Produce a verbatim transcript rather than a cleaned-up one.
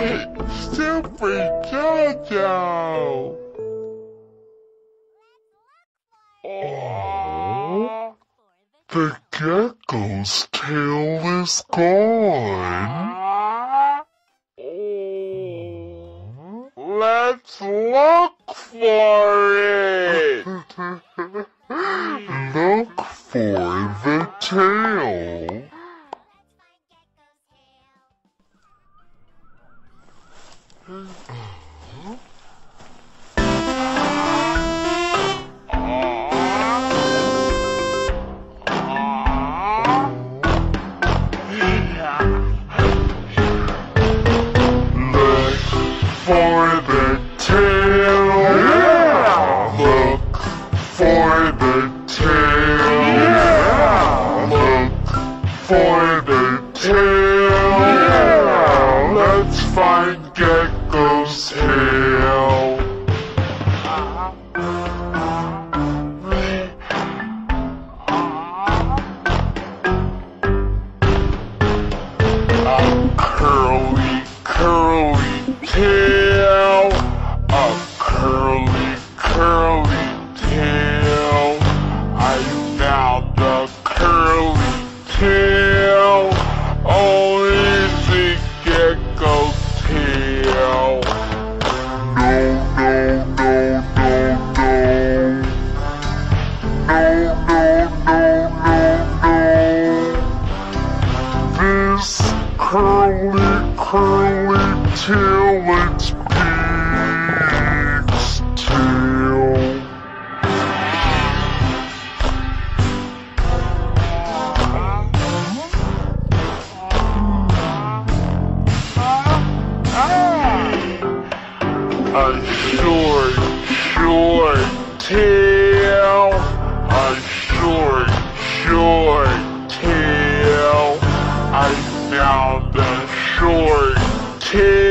Super Jojo! Oh, the gecko's tail is gone. Oh, let's look for it. Look for the tail. For the tail, yeah. Look for the tail, yeah. Look for the tail, yeah. Let's find Gecko's tail. A curly, curly tail, a curly, curly tail. I found a curly tail, only the gecko's tail. No, no, no, no, no. No, no, no, no, no. This curly, curly tail, it's Pig's tail. A short, short tail, a short, short tail. I found a short tail.